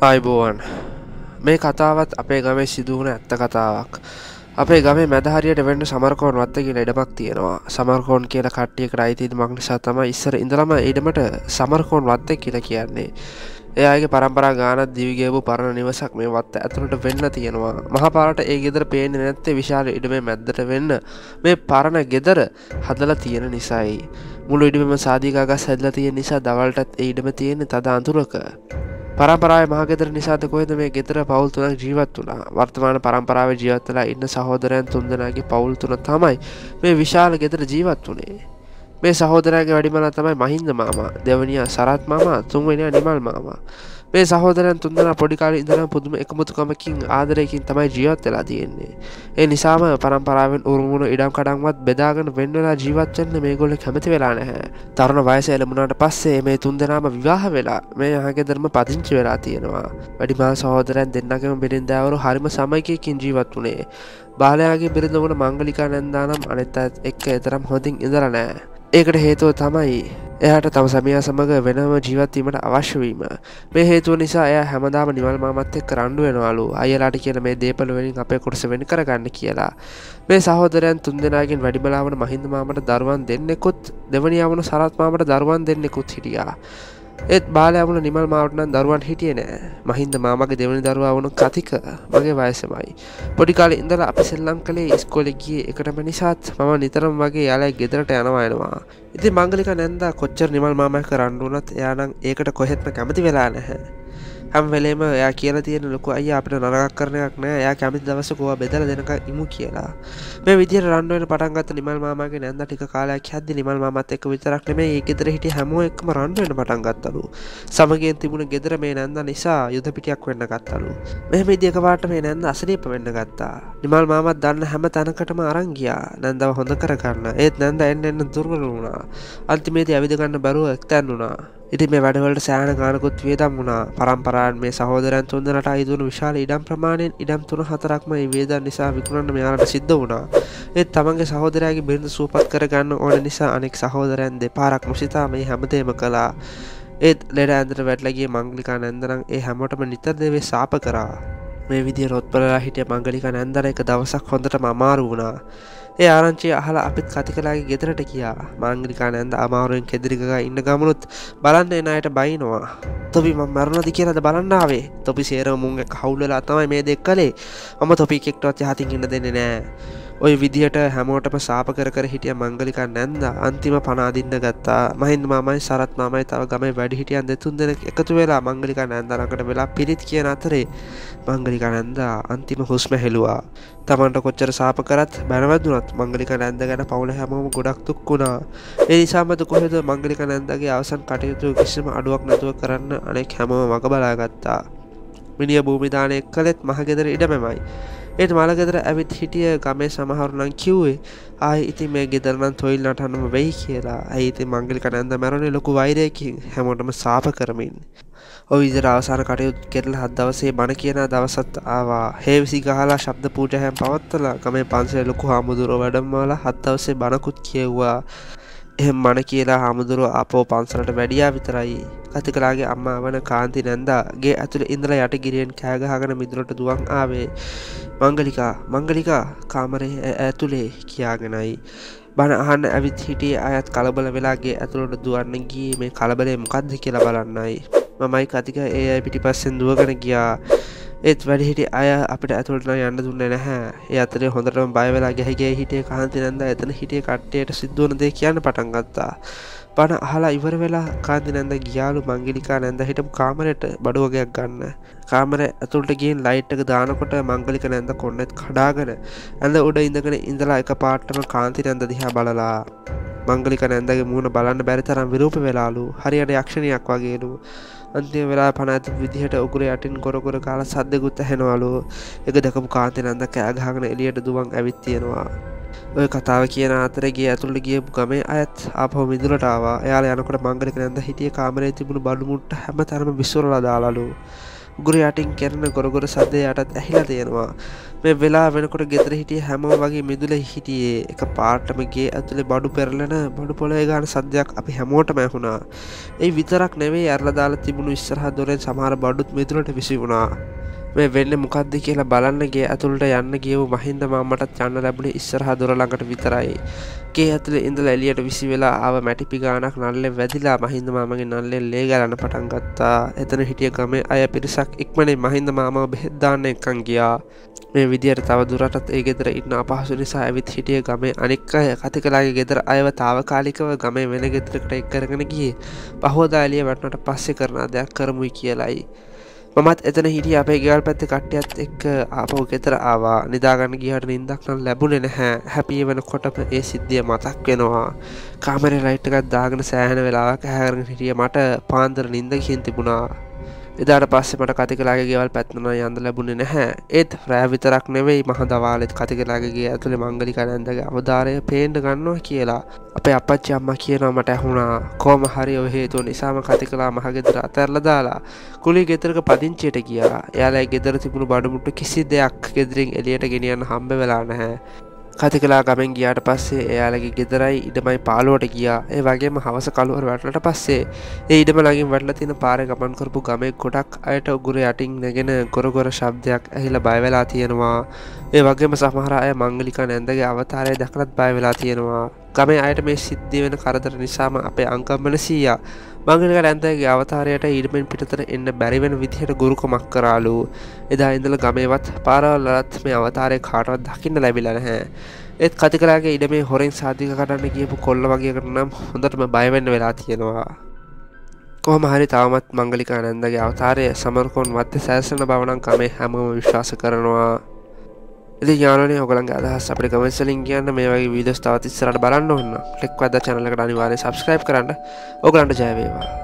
ආයිබෝවන් මේ කතාවත් අපේ ගමේ සිදුවුණ ඇත්ත කතාවක්. අපේ ගමේ මැද හරියට වෙන්න සමරකෝන් වත්ත කියලා ඉඩමක් තියෙනවා. සමරකෝන් කියලා කට්ටියකට අයිති ඉඩමක් නිසා තමයි ඉස්සර ඉඳලම ඉඩමට සමරකෝන් වත්ත කියලා කියන්නේ. එයාගේ පරම්පරා ගානක් දිවි ගෙවපු පරණ නිවසක් මේ වත්ත ඇතුළට වෙන්න තියෙනවා. මහපාරට ඒ ගෙදර පේන්නේ නැත්තේ විශාල ඉඩමේ මැද්දට වෙන්න මේ පරණ ගෙදර හදලා තියෙන නිසායි. මුළු ඉඩමෙම සාදිකා ගස් හැදලා තියෙන නිසා දවල්ටත් ඒ ඉඩම තියෙන්නේ තද අඳුරක. පරම්පරාවේ මහගෙදර නිසාද කොහෙද මේ ගෙදර පවුල් තුනක් ජීවත් වුණා. වර්තමාන පරම්පරාවේ ජීවත් වෙලා ඉන්න සහෝදරයන් තුන්දෙනාගේ පවුල් තුන තමයි මේ විශාල ගෙදර ජීවත් වුණේ. මේ සහෝදරයාගේ වැඩිමලා තමයි මහින්ද මාමා, දෙවනියා සරත් මාමා, තුන්වෙනියා නිමල් මාමා. මේ සහෝදරයන් තුන්දෙනා පොඩි කාලේ ඉඳලා පුදුම එකමුතුකමකින් ආදරයකින් තමයි ජීවත් වෙලා තියෙන්නේ. ඒ නිසාම පරම්පරාවෙන් උරුමුණු ඉඩම් කඩම්වත් බෙදාගෙන වෙන් වෙලා ජීවත් වෙන්න මේගොල්ලෝ කැමති වෙලා නැහැ. තරුණ වයස එළඹුණාට පස්සේ මේ තුන්දෙනාම විවාහ වෙලා මේ යහගෙදරම පදිංචි වෙලා තියෙනවා. වැඩිමහල් සහෝදරයන් දෙන්නගේම බිරින්දෑවරු හරිම සමගියකින් ජීවත් වුණේ. බාලයාගේ බිරිඳ වුණ මංගලිකා නැන්දා නම් අනිත් අයත් එක්ක තරම් හොඳින් ඉඳලා නැහැ. ඒකට හේතුව තමයි එයාට තම සමියා සමග වෙනම ජීවත් වීමට අවශ්‍ය වීම. මේ හේතුව නිසා එයා හැමදාම නිමල් මාමත් එක්ක රණ්ඩු වෙනවලු. අයියලාට කියන මේ දේපල වලින් අපේ කොටස වෙන් කරගන්න කියලා. මේ සහෝදරයන් තුන්දෙනාගෙන් වැඩිමලා වුණ මහින්ද මාමට දරුවන් දෙන්නෙකුත් දෙවනියා වුණ සරත් මාමට දරුවන් දෙන්නෙකුත් හිටියා. ඒත් බාලයා වුණ නිමල් මාමට නම් දරුවන් හිටියේ නෑ. මහින්ද මාමගේ දෙවනි දරුවා වුණ කතික මගේ වයසමයි. පොඩි කාලේ ඉඳලා අපි සෙල්ලම් කළේ ඉස්කෝලේ ගියේ එකටම නිසාත් මම නිතරම වගේ යාළුවා ගෙදරට යනවා. ඉතින් මංගලිකා නැන්දා කොච්චර නිමල් මාමා එක්ක රණ්ඩු වුණත් එයා නම් ඒකට කොහෙත්ම කැමති වෙලා නැහැ. හැම වෙලේම එයා කියලා තියෙන ලොකු අයියා අපිට නරකක් කරන එකක් නෑ. එයා කැමති දවසක ඕවා බෙදලා දෙනකන් ඉමු කියලා. මේ විදියට රණ්ඩු වෙන පටන් ගත්ත නිමල් මාමාගේ නැන්දා ටික කාලයක් යද්දි නිමල් මාමත් එක්ක විතරක් නෙමෙයි ඒ ගෙදර හිටිය හැමෝම එක්කම රණ්ඩු වෙන්න පටන් ගත්තලු. සමගියෙන් තිබුණ ගෙදර මේ නැන්දා නිසා යුද පිටියක් වෙන්න ගත්තලු. මෙහෙම ඉදී එකපාරට මේ නැන්දා අසනීප වෙන්න ගත්තා. නිමල් මාමත් දන්න හැම තැනකටම අරන් ගියා නැන්දාව හොඳ කරගන්න. ඒත් නැන්දා එන්න දුර්වල වුණා. අන්තිමේදී ඇවිද ගන්න බැරුව එක්තැන් වුණා. ඉතින් මේ වැඩවලට සෑහෙන ගානකුත් වියදම් වුණා. පරම්පරාවෙන් මේ සහෝදරයන් තුන්දෙනාට අයිති වුණු විශාල ඉඩම් ප්‍රමාණයෙන් ඉඩම් 3-4ක්ම මේ වියදම් නිසා විකුණන්න මෙයාලට සිද්ධ වුණා. ඒත් තමන්ගේ සහෝදරයාගේ බිරිඳ සුවපත් කරගන්න ඕන නිසා අනෙක් සහෝදරයන් දෙපාරක් නොසිතා මේ හැමදේම කළා. ඒත් ලෙඩ ඇඳට වැටලා ගිය මංගලිකා නැන්දනම් ඒ හැමෝටම නිතර දෙවේ සාප කරා. මේ විදිහට රොත්පලලා හිටිය මංගලිකා නැන්දර එක දවසක් හොඳටම අමාරු වුණා. ඒ ආරංචිය අහලා අපිත් කතිකලාගේ ගෙදරට ගියා. මංගලිකා නැන්ද අමාරුවෙන් කෙදිරි ගගා ඉන්න ගමනුත් බලන්න එන අයට බයිනවා. තොපි මම මරණද කියලාද බලන්න ආවේ. තොපි සේරම මුන් එක්ක හවුල් වෙලා තමයි මේ දෙක කළේ. මම තොපි එක්කටවත් යහතින් ඉන්න දෙන්නේ නෑ. ඔය විදිහට හැමෝටම සාප කර කර හිටිය මංගලිකා නැන්ද අන්තිම පණ අදින්න ගත්තා. මහින්ද මාමයි සරත් මාමයි තව ගමේ වැඩි හිටියන් දෙතුන් දෙනෙක් එකතු වෙලා මංගලිකා නැන්ද ළඟට වෙලා පිරිත් කියන අතරේ මංගලිකා නැන්ද අන්තිම හුස්ම හෙළුවා. තමන්ට කොච්චර සාප කරත් බැනවැදුනත් මංගලිකා නැන්ද ගැන පවුල හැමෝම ගොඩක් දුක් වුණා. ඒ නිසාමද කොහෙද මංගලිකා නැන්දගේ අවසන් කටයුතු කිසිම අඩුවක් නැතුව කරන්න අනෙක් හැමෝම වග බලා ගත්තා. මිනිය භූමි දානය කළෙත් මහගෙදර ඉඩමෙමයි. ඒත් මලගෙදර ඇවිත් හිටිය ගමේ සමහරු නම් කිව්වේ ආයි ඉතින් මේ ගෙදර නම් තොইল නටන්නම වෙයි කියලා. ඇයි ඉතින් මංගලිකා නැන්ද මැරුණේ ලොකු වෛරයකින් හැමෝටම සාප කරමින්. ඔය විදිහට අවසාන කටයුතු කෙරලා හත් දවසේ බණ කියන දවසත් ආවා. හේවිසි ගහලා ශබ්ද පූජායන් පවත්වලා ගමේ පන්සලේ ලොකු හාමුදුරුවෝ වැඩමවලා හත් දවසේ බණකුත් කියෙව්වා. එහෙම මණ කියලා හාමුදුරුවෝ ආපහු පන්සලට වැඩියා විතරයි. කතිකලාගේ අම්මා වන කාන්ති නැන්දා ගේ ඇතුලේ ඉඳලා යට ගිරියෙන් කෑ ගහගෙන මිදුලට දුවන් ආවේ. මංගලිකා කාමරේ ඇතුලේ කියාගෙනයි. බණ අහන්න ඇවිත් හිටියේ අයත් කලබල වෙලා ගේ ඇතුලට දුවන්න ගියේ මේ කලබලේ මොකද්ද කියලා බලන්නයි. මමයි කතික ඒ අය පිටිපස්සෙන් දුවගෙන ගියා. ඒත් වැඩිහිටි අය අපිට ඇතුළට යන්න දුන්නේ නැහැ. ඒ අතරේ හොඳටම බය වෙලා ගැහි හිටියේ කාන්ති නැන්දා එතන හිටිය කට්ටියට සිද්ධ වුණ දේ කියන්න පටන් ගත්තා. බණ අහලා ඉවර වෙලා කාන්ති නැන්දා ගියාලු මංගලිකා නැන්දා හිටපු කාමරේට බඩු වගයක් ගන්න. කාමරේ ඇතුළට ගිහින් ලයිට් එක දානකොට මංගලිකා නැන්දා කොන්නෙත් කඩාගෙන ඇඳ උඩ ඉඳගෙන ඉඳලා එකපාරටම කාන්ති නැන්දා දිහා බලලා මංගලිකා නැන්දාගේ මූණ බලන්න බැරි තරම් විරූප වෙලාලු. හරියට යක්ෂණියක් වගේලු. අන්තිම වෙලා පණ ඇති විදිහට උගුර යටින් කොරකොර කාලා සද්දෙකුත් ඇහෙනවලු. ඒක දැකපු කාන්ති නැන්දා කෑ ගහගෙන එළියට දුවන් ඇවිත් තියෙනවා. ඔය කතාව කියන අතරේ ගේ ඇතුළට ගියපු ගමේ අයත් ආපහු මිදුලට ආවා. එයාලා යනකොට මංගලිකා නැන්දා හිටියේ කාමරේ තිබුණු බඩු මුට්ට හැමතැනම විසිරලා දාලාලු. උගුර යටින් කරන ගොරගොර සද්දේ යටත් ඇහිලා තියෙනවා. මේ වෙලා වෙනකොට ගෙදර හිටිය හැමෝම වගේ මිදුලේ හිටියේ එක පාටම ගේ ඇතුලේ බඩු පෙරලෙන බඩු පොළවේ ගාන සද්දයක් අපි හැමෝටම ඇහුණා. ඒ විතරක් නෙවෙයි ඇරලා දාලා තිබුණු ඉස්සරහ දොරෙන් සමහර බඩුත් මිදුලට විසි වුණා. මේ වෙන්නේ මොකද්ද කියලා බලන්න ගේ ඇතුළට යන්න ගියව මහින්ද මාමටත් යන්න ලැබුණේ ඉස්සරහා දොර ළඟට විතරයි. ගේ ඇතුලේ ඉඳලා එළියට විසි වෙලා ආව මැටි පිගානක් නල්ලේ වැදිලා මහින්ද මාමගේ නල්ලේ ලේ ගලන්න පටන් ගත්තා. එතන හිටිය ගමේ අය පිරිසක් ඉක්මනින් මහින්ද මාමව බෙහෙත් දාන්න එක්කන් ගියා. මේ විදියට තව දුරටත් ඒ ගෙදර ඉන්න අපහසු නිසා ඇවිත් හිටිය ගමේ අනික් අය කතිකලාගේ ගෙදර අයව తాවකාලිකව ගමේ වෙන ගෙදරකට එක් කරගෙන ගියේ. පහවදා එළිය වැටුණට පස්සේ කරන දෙයක් කරමුයි කියලායි. මමත් එතන හිටිය අපේ ගෙවල් පැත්තේ කට්ටියත් එක්ක ආපහු ගෙදර ආවා. නිදාගන්න ගියාට නිින්දක් නම් ලැබුණේ නැහැ. හැපි වෙනකොටම ඒ සිද්ධිය මතක් වෙනවා. කාමරේ ලයිට් එකක් දාගෙන සෑහෙන වෙලාවක් ඇහැරගෙන හිටිය මට පාන්දර නිින්ද ගිහින් තිබුණා. එදාට පස්සේ මට කතිකලාගේ ගෙවල් පැත්තට යන්න ලැබුණේ නැහැ. ඒත් රෑ විතරක් නෙවෙයි මහ දවාලෙත් කතිකලාගේ ගේ ඇතුලේ මංගලිකා නැන්දගේ අවදාරය පේන්න ගන්නවා කියලා අපේ අප්පච්චි අම්මා කියනවා මට ඇහුණා. කොහොම හරි ඔය හේතුව නිසාම කතිකලා මහ ගෙදර අතහැරලා දාලා කුලී ගෙදරක පදිංචියට ගියා. එයාලා ගෙදර තිබුණු බඩමුට්ටු කිසි දෙයක් ගෙදරින් එළියට ගෙනියන්න හම්බ වෙලා නැහැ. කතිකලා ගමෙන් ගියාට පස්සේ එයාලගේ ගෙදරයි ඉඩමයි පාළුවට ගියා. ඒ වගේම හවස කළුවර වැටලට පස්සේ ඒ ඉඩම ළඟින් වැටලා තියෙන පාරේ ගමන් කරපු ගමේ ගොඩක් අයට උගුර යටින් නැගෙන ගොරගොර ශබ්දයක් ඇහිලා බය වෙලා තියෙනවා. ඒ වගේම සමහර අය මංගලිකා නැන්දගේ අවතාරය දැකලත් බය වෙලා තියෙනවා. ගමේ අයට මේ සිද්ධ වෙන කරදර නිසාම අපේ අංකම්මන සීයා මංගලිකා නැන්දගේ අවතාරයට ඊඩමෙන් පිටතට එන්න බැරි වෙන විදිහට ගුරුකමක් කරාලු. එදා ඉඳලා ගමේවත් පාරවලත් මේ අවතාරය කාටවත් දකින්න ලැබිලා නැහැ. ඒත් කතිකලාගේ ඉඩමේ හොරෙන් සාධික කඩන්න ගියපු කොල්ල වගේකට නම් හොඳටම බය වෙන්න වෙලා තියෙනවා. කොහොම හරි තවමත් මංගලිකා නැන්දගේ අවතාරය සමරකෝන් වත්තේ සැරසෙන බව නම් ගමේ හැමෝම විශ්වාස කරනවා. ඉතින් යාළුවනේ ඔයගලන්ගේ අදහස් අපිට කමෙන්ට්ස් වලින් කියන්න. මේ වගේ වීඩියෝස් තවත් ඉස්සරහට බලන්න ඕන නම් ක්ලික් වද්දා channel එකට අනිවාර්යෙන් subscribe කරන්න. ඔයගලන්ට ජය වේවා.